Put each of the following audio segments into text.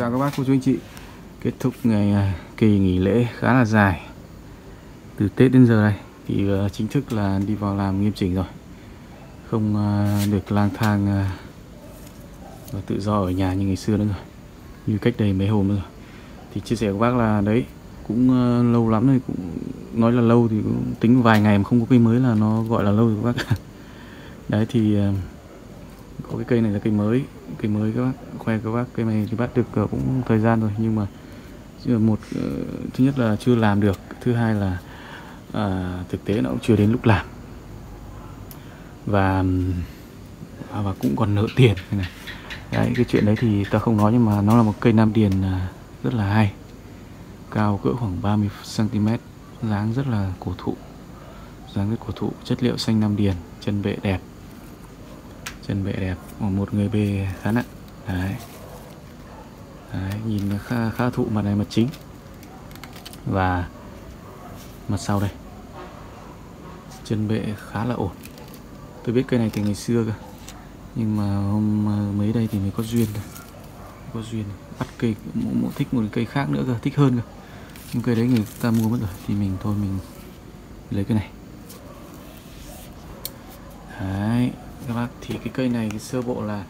Chào các bác cô chú anh chị. Kết thúc ngày kỳ nghỉ lễ khá là dài, từ Tết đến giờ đây thì chính thức là đi vào làm nghiêm chỉnh rồi, không được lang thang và tự do ở nhà như ngày xưa nữa rồi, như cách đây mấy hôm nữa rồi. Thì chia sẻ với các bác là đấy cũng lâu lắm rồi, cũng nói là lâu thì cũng tính vài ngày mà không có cây mới là nó gọi là lâu rồi các bác. Đấy thì có cái cây này là cây mới các bác, khoe các bác. Cây này thì bắt được cũng thời gian rồi, nhưng mà thứ nhất là chưa làm được, thứ hai là thực tế nó cũng chưa đến lúc làm, và cũng còn nợ tiền này. Đấy, cái chuyện đấy thì ta không nói, nhưng mà nó là một cây Nam Điền rất là hay, cao cỡ khoảng 30 cm, dáng rất là cổ thụ, chất liệu xanh Nam Điền, chân bệ đẹp, một người bề khá nặng. Đấy, nhìn khá thụ. Mặt này mặt chính và mặt sau đây, chân bệ khá là ổn. Tôi biết cây này từ ngày xưa cơ, nhưng mà hôm mấy đây thì mới có duyên bắt cây, thích một cây khác nữa cơ, thích hơn cơ, nhưng cây đấy người ta mua mất rồi thì mình lấy cái này. Đấy các bác, thì cái cây này sơ bộ là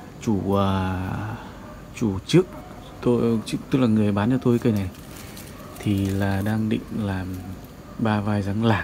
chủ trước tôi, tức là người bán cho tôi cây này thì là đang định làm 3 vai dáng làng,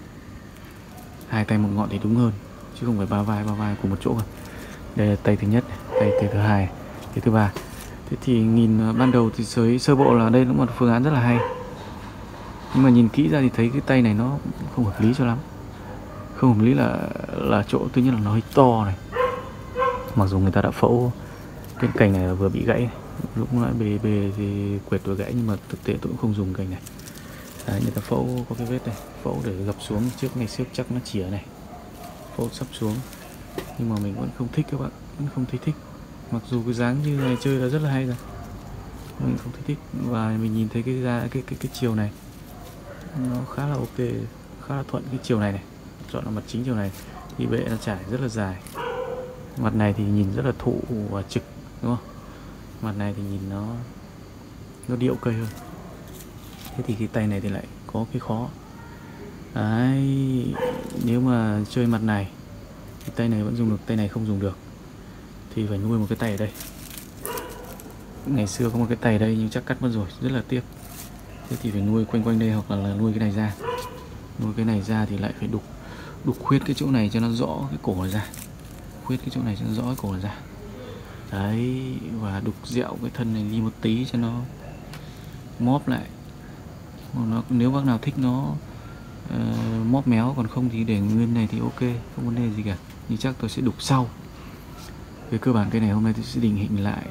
2 tay 1 ngọn thì đúng hơn, chứ không phải 3 vai cùng một chỗ. Đây là tay thứ nhất, tay thứ hai, tay thứ ba. Thế thì nhìn ban đầu thì sơ bộ là đây là một phương án rất là hay, nhưng mà nhìn kỹ ra thì thấy cái tay này nó không hợp lý cho lắm. Không hợp lý là chỗ thứ nhất là nó hơi to này, mặc dù người ta đã phẫu cái cành này là vừa bị gãy, lúc nãy bề thì quệt vừa gãy, nhưng mà thực tế tôi cũng không dùng cành này. Đấy, người ta phẫu có cái vết này, phẫu để gập xuống trước, ngày trước chắc nó chỉa này, phẫu sắp xuống, nhưng mà mình vẫn không thích các bạn, vẫn không thấy thích. Mặc dù cái dáng như này chơi là rất là hay rồi, mình không thấy thích. Và mình nhìn thấy cái chiều này nó khá là ok, khá là thuận. Cái chiều này chọn là mặt chính chiều này thì bệ nó trải rất là dài. Mặt này thì nhìn rất là thụ và trực, đúng không? Mặt này thì nhìn nó điệu cây hơn. Thế thì cái tay này thì lại có cái khó. Đấy, nếu mà chơi mặt này thì tay này vẫn dùng được, tay này không dùng được thì phải nuôi một cái tay ở đây. Ngày xưa có một cái tay ở đây nhưng chắc cắt mất rồi, rất là tiếc. Thế thì phải nuôi quanh đây, hoặc là nuôi cái này ra. Nuôi cái này ra thì lại phải đục khuyết cái chỗ này cho nó rõ cái cổ này ra, đấy, và đục dẹo cái thân này đi một tí cho nó móp lại. Nếu bác nào thích nó móp méo, còn không thì để nguyên này thì ok, không vấn đề gì cả. Nhưng chắc tôi sẽ đục sau. Về cơ bản cây này hôm nay tôi sẽ định hình lại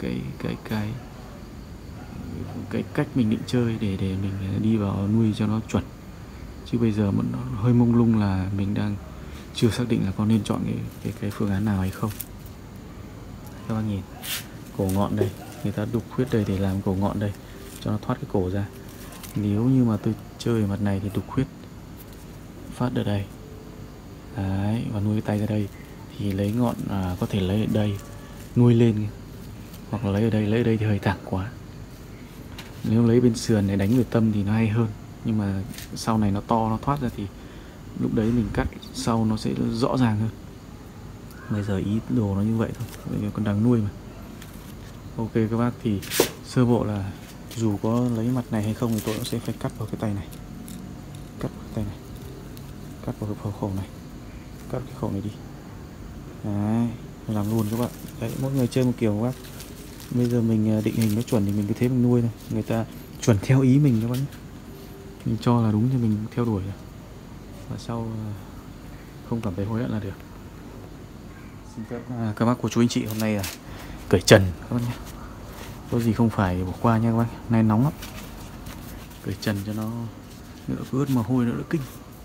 cái cách mình định chơi để mình đi vào nuôi cho nó chuẩn. Chứ bây giờ nó hơi mông lung, là mình đang chưa xác định là có nên chọn cái phương án nào hay không. Các bác nhìn cổ ngọn đây, người ta đục khuyết đây để làm cổ ngọn đây cho nó thoát cái cổ ra. Nếu như mà tôi chơi ở mặt này thì đục khuyết phát ở đây. Đấy, và nuôi cái tay ra đây thì lấy ngọn có thể lấy ở đây nuôi lên, hoặc là lấy ở đây thì hơi thẳng quá. Nếu lấy bên sườn này đánh về tâm thì nó hay hơn, nhưng mà sau này nó to, nó thoát ra thì lúc đấy mình cắt sau nó sẽ rõ ràng hơn. Bây giờ ý đồ nó như vậy thôi, bây giờ còn đang nuôi mà. Ok các bác, thì sơ bộ là dù có lấy mặt này hay không thì tôi cũng sẽ phải cắt vào cái tay này, cắt vào cái khẩu này, cắt cái khẩu này đi. Đấy, làm luôn các bạn. Đấy, mỗi người chơi một kiểu các bác. Bây giờ mình định hình nó chuẩn thì mình cứ thế mình nuôi thôi, người ta chuẩn theo ý mình các bác. Mình cho là đúng thì mình theo đuổi rồi, và sau không cảm thấy hối hận là được. Xin phép các bác cô chú anh chị, hôm nay là cởi trần các bác nhé, có gì không phải bỏ qua nha các bác. Hôm nay nóng lắm, cởi trần cho nó đỡ ướt mồ hôi, đỡ kinh.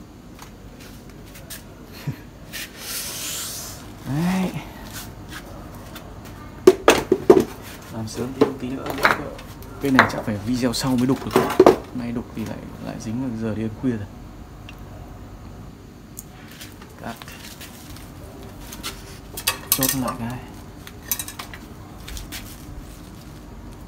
Đấy, làm sớm tí nữa. Cái này chắc phải video sau mới đục được, hôm nay đục thì lại dính vào giờ đi ăn khuya rồi. Cắt, chốt lại cái.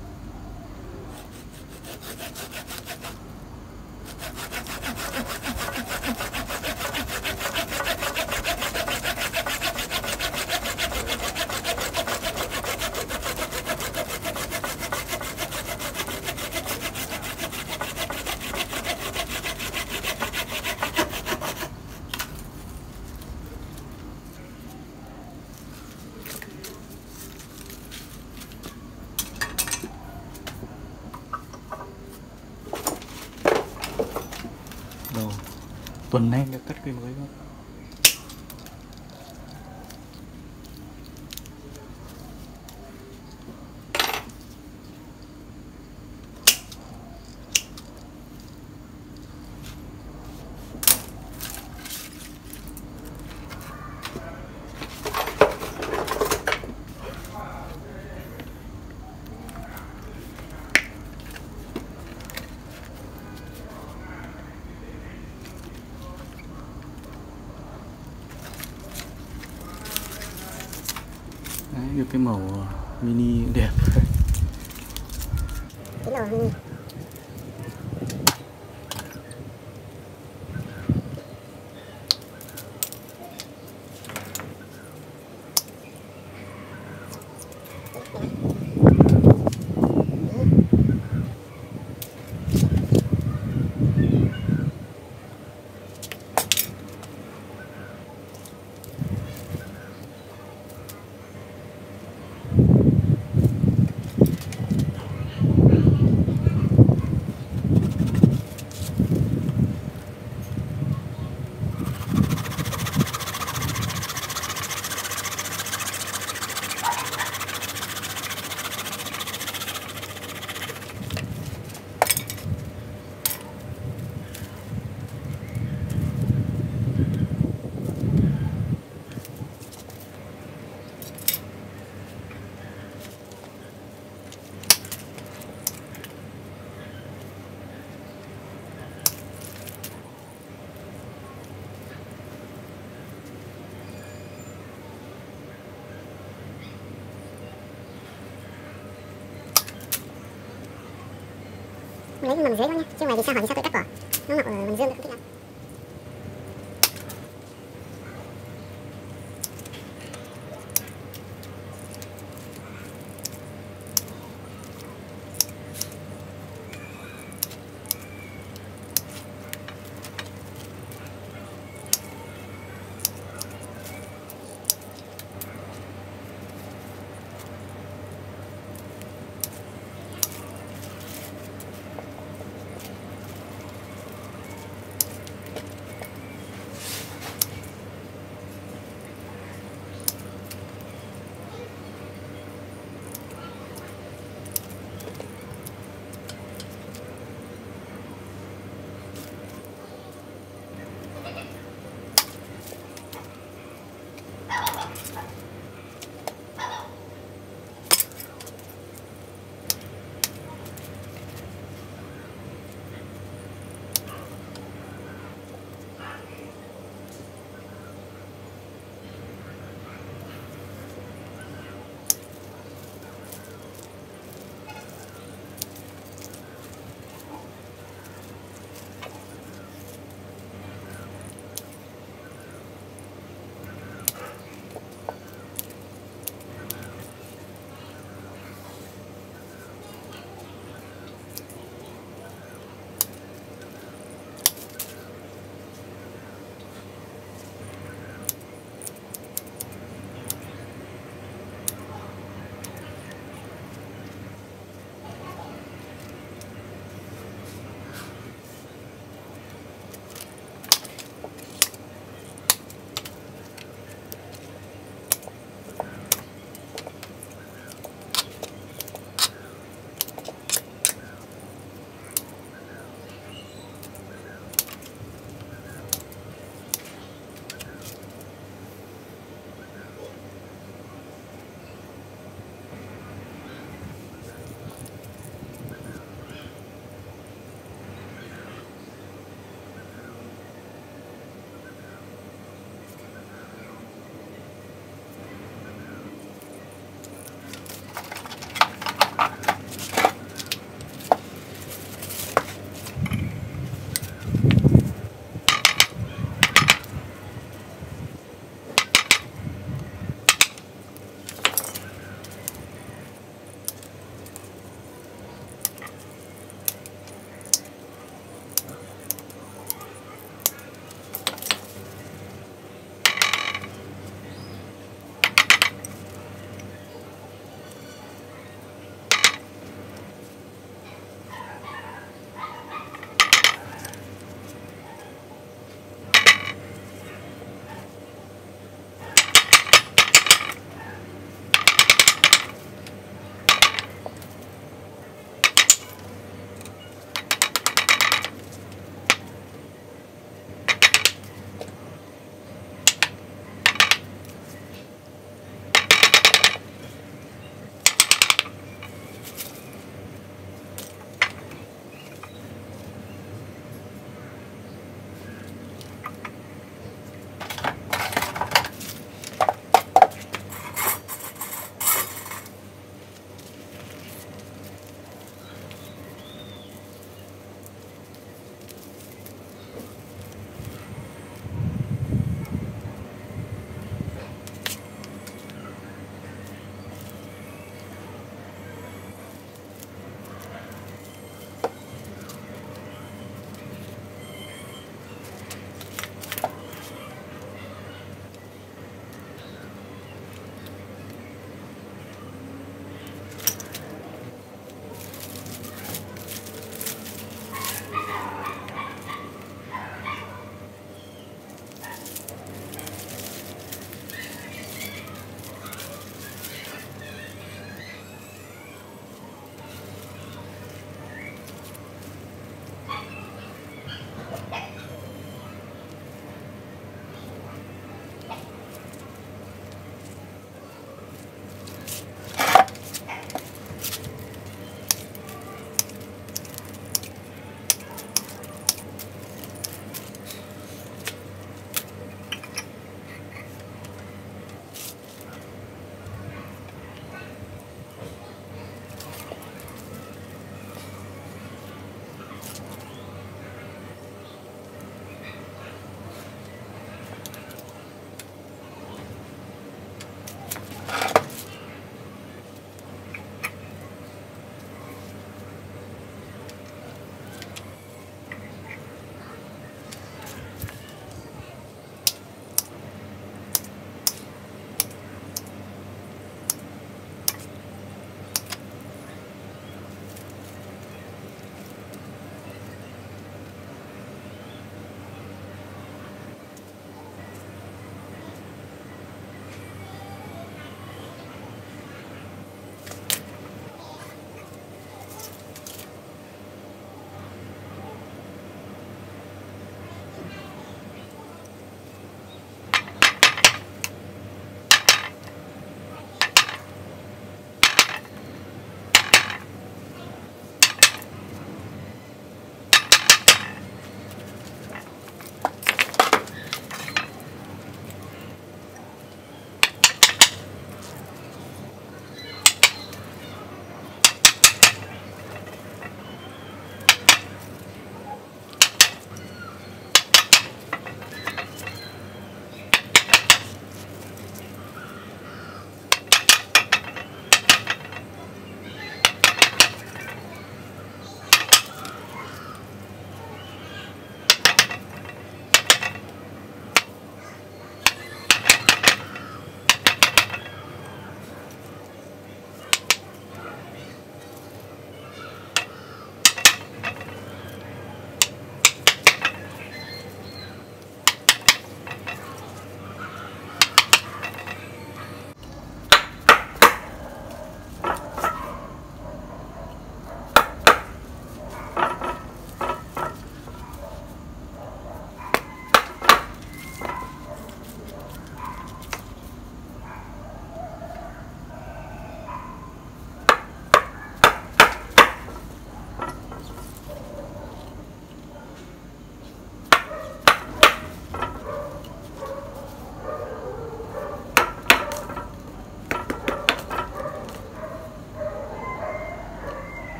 tuần nay em đã cắt cây mới không? Đấy, được cái màu mini đẹp. Cái màu mini. Lấy cái mầm dưới đó nhá, chứ ngoài vì sao hỏi vì sao tôi cắt cỏ, nó mọc ở mầm dương tôi không thích lắm.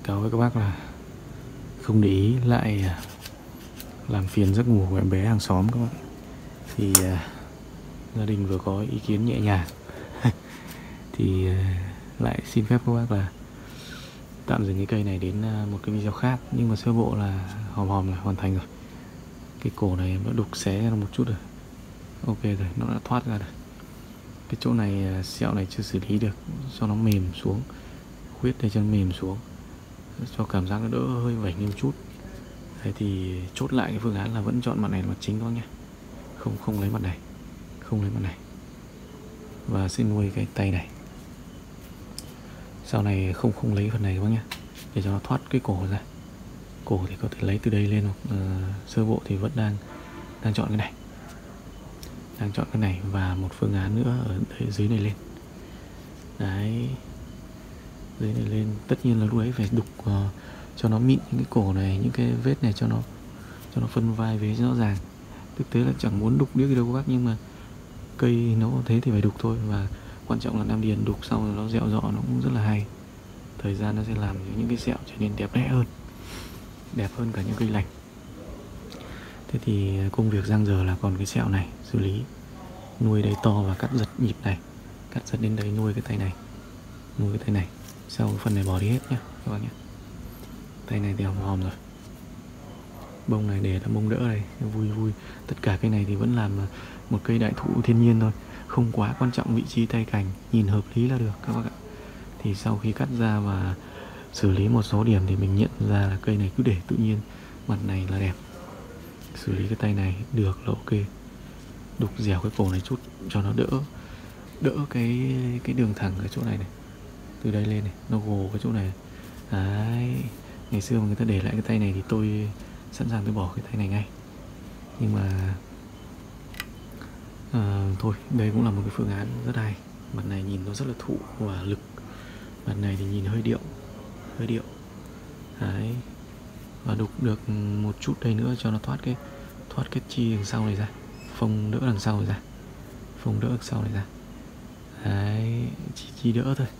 cáo với các bác là không để ý lại làm phiền giấc ngủ của em bé hàng xóm các bạn. Thì gia đình vừa có ý kiến nhẹ nhàng thì lại xin phép các bác là tạm dừng cái cây này đến một cái video khác. Nhưng mà sơ bộ là hòm là hoàn thành rồi. Cái cổ này nó đục xé ra một chút rồi, ok rồi, nó đã thoát ra rồi. Cái chỗ này sẹo này chưa xử lý được, cho nó mềm xuống, khuyết đây cho nó mềm xuống, cho cảm giác nó đỡ hơi vảnh lên chút. Thế thì chốt lại cái phương án là vẫn chọn mặt này là mặt chính thôi nhé, không lấy mặt này, không lấy mặt này, và sẽ nuôi cái tay này. Sau này không lấy phần này các bác nhé, để cho nó thoát cái cổ ra. Cổ thì có thể lấy từ đây lên, hoặc sơ bộ thì vẫn đang chọn cái này, đang chọn cái này, và một phương án nữa ở đây, dưới này lên. Đấy, dưới này lên, tất nhiên là lúc đấy phải đục cho nó mịn những cái cổ này, những cái vết này cho nó phân vai vế rõ ràng. Thực tế là chẳng muốn đục điếc gì đâu các bác, nhưng mà cây nó thế thì phải đục thôi. Và quan trọng là Nam Điền đục xong rồi nó dẹo dọ, nó cũng rất là hay. Thời gian nó sẽ làm cho những cái sẹo trở nên đẹp đẽ hơn, đẹp hơn cả những cây lành. Thế thì công việc dang dở là còn cái sẹo này xử lý, nuôi đây to và cắt giật nhịp này, cắt giật đến đây, nuôi cái tay này, nuôi cái tay này. Sau cái phần này bỏ đi hết nhé các bác nhé. Tay này thì hòm rồi, bông này để là bông đỡ đây, vui. Tất cả cái này thì vẫn làm một cây đại thụ thiên nhiên thôi, không quá quan trọng vị trí tay cành, nhìn hợp lý là được các bác ạ. Thì sau khi cắt ra và xử lý một số điểm thì mình nhận ra là cây này cứ để tự nhiên, mặt này là đẹp. Xử lý cái tay này được là ok, đục dẻo cái cổ này chút cho nó đỡ cái đường thẳng ở chỗ này này, từ đây lên này, nó gồ cái chỗ này. Đấy, ngày xưa mà người ta để lại cái tay này thì tôi sẵn sàng tôi bỏ cái tay này ngay. Nhưng mà thôi, đây cũng là một cái phương án rất hay. Mặt này nhìn nó rất là thụ và lực, mặt này thì nhìn hơi điệu. Đấy, và đục được một chút đây nữa cho nó thoát cái chi đằng sau này ra, phông đỡ đằng sau này ra, phông đỡ đằng sau này ra. Đấy, chi đỡ thôi,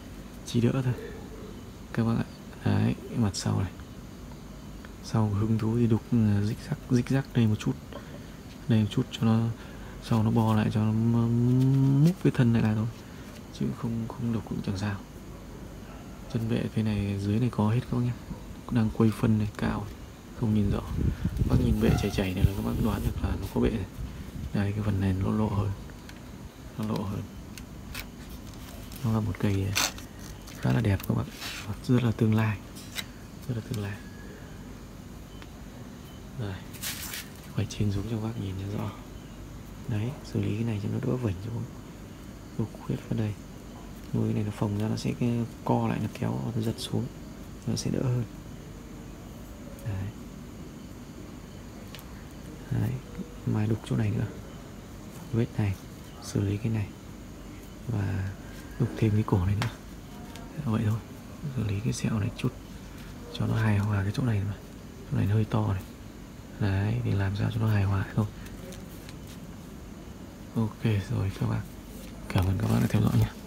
các bác ạ. Đấy, mặt sau này, sau hứng thú thì đục rích rắc đây một chút cho nó, sau nó bò lại cho nó múc cái thân này lại thôi, chứ không đục cũng chẳng sao. Chân vệ cái này dưới này có hết các bác nhé, đang quây phân này cao, không nhìn rõ. Bác nhìn bệ chảy này là các bác đoán được là nó có bệ này. Đây, cái phần này nó lộ hơn, nó là một cây khá là đẹp các bạn, rất là tương lai. Rồi, quay trên xuống cho các bác nhìn cho rõ. Đấy, xử lý cái này cho nó đỡ vảnh xuống, đục khuyết vào đây, nuôi cái này nó phồng ra, nó sẽ co lại, nó kéo, nó giật xuống, nó sẽ đỡ hơn. Đấy, mai đục chỗ này nữa, vết này, xử lý cái này và đục thêm cái cổ này nữa. Vậy thôi, xử lý cái sẹo này chút cho nó hài hòa cái chỗ này, mà chỗ này nó hơi to này. Đấy, thì làm sao cho nó hài hòa thôi. Ok rồi các bạn, cảm ơn các bạn đã theo dõi nhé.